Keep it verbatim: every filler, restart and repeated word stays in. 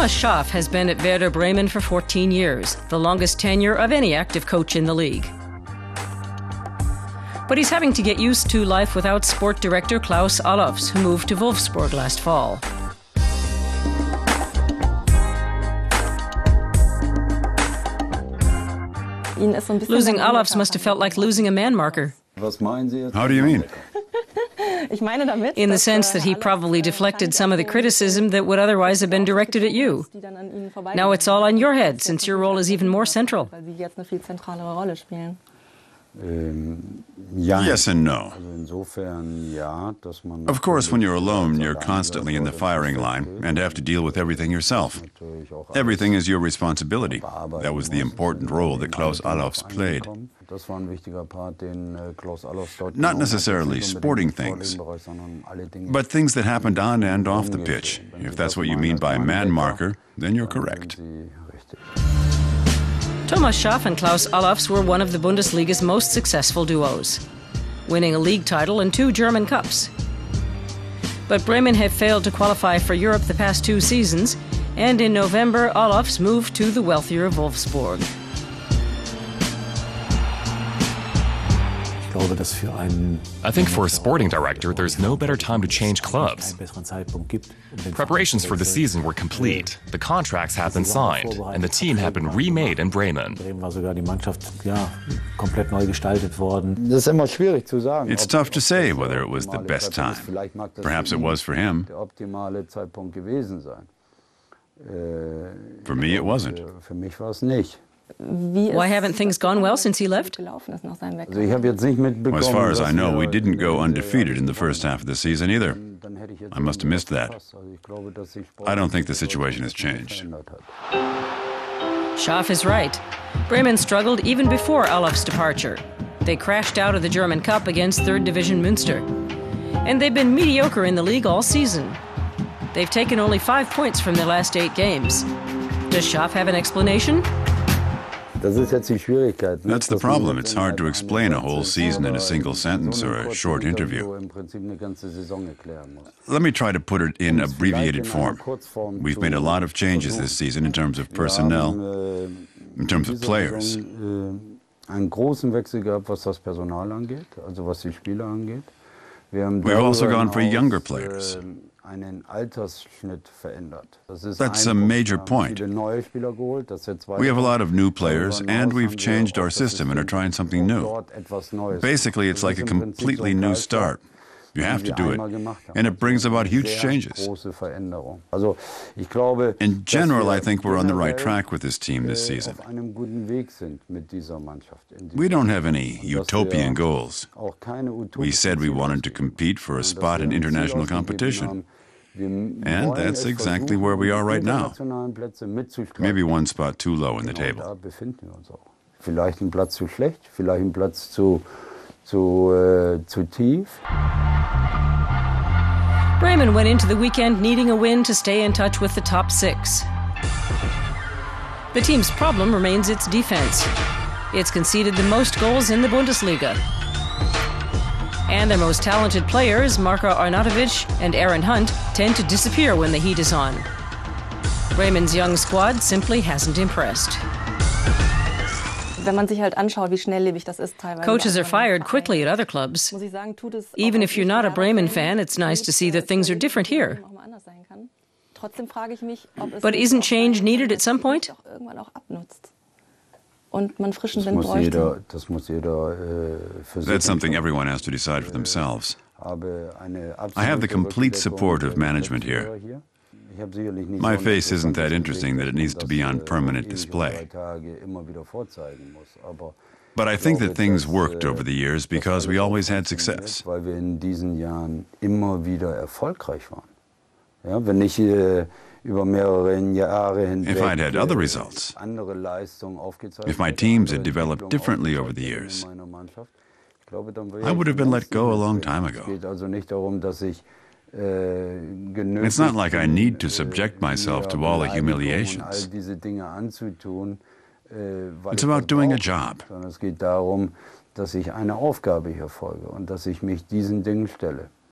Thomas Schaaf has been at Werder Bremen for fourteen years, the longest tenure of any active coach in the league. But he's having to get used to life without sport director Klaus Allofs, who moved to Wolfsburg last fall. Losing Allofs must have felt like losing a man marker. How do you mean? In the sense that he probably deflected some of the criticism that would otherwise have been directed at you. Now it's all on your head, since your role is even more central. Yes and no. Of course, when you're alone, you're constantly in the firing line and have to deal with everything yourself. Everything is your responsibility. That was the important role that Klaus Allofs played. Not necessarily sporting things, but things that happened on and off the pitch. If that's what you mean by man marker, then you're correct. Thomas Schaaf and Klaus Allofs were one of the Bundesliga's most successful duos, winning a league title and two German Cups. But Bremen have failed to qualify for Europe the past two seasons, and in November, Allofs moved to the wealthier Wolfsburg. I think for a sporting director, there's no better time to change clubs. Preparations for the season were complete, the contracts had been signed, and the team had been remade in Bremen. It's tough to say whether it was the best time. Perhaps it was for him. For me, it wasn't. Why haven't things gone well since he left? Well, as far as I know, we didn't go undefeated in the first half of the season either. I must have missed that. I don't think the situation has changed. Schaaf is right. Bremen struggled even before Allofs' departure. They crashed out of the German Cup against third Division Münster. And they've been mediocre in the league all season. They've taken only five points from their last eight games. Does Schaaf have an explanation? That's the problem. It's hard to explain a whole season in a single sentence or a short interview. Let me try to put it in abbreviated form. We've made a lot of changes this season in terms of personnel, in terms of players. We've also gone for younger players. That's a major point. We have a lot of new players, and we've changed our system and are trying something new. Basically, it's like a completely new start. You have to do it, and it brings about huge changes. In general, I think we're on the right track with this team this season. We don't have any utopian goals. We said we wanted to compete for a spot in international competition. And that's exactly where we are right now. Maybe one spot too low in the table. Vielleicht ein Platz zu schlecht, vielleicht ein Platz zu, zu, äh, zu tief. Bremen went into the weekend needing a win to stay in touch with the top six. The team's problem remains its defense. It's conceded the most goals in the Bundesliga. And their most talented players, Marko Arnautovic and Aaron Hunt, tend to disappear when the heat is on. Bremen's young squad simply hasn't impressed. Coaches are fired quickly at other clubs. Even if you're not a Bremen fan, it's nice to see that things are different here. But isn't change needed at some point? That's something everyone has to decide for themselves. I have the complete support of management here. My face isn't that interesting that it needs to be on permanent display. But I think that things worked over the years because we always had success. If I'd had other results, if my teams had developed differently over the years, I would have been let go a long time ago. It's not like I need to subject myself to all the humiliations. It's about doing a job. Dass ich eine Aufgabe hier folge und dass ich mich diesen Dingen stelle.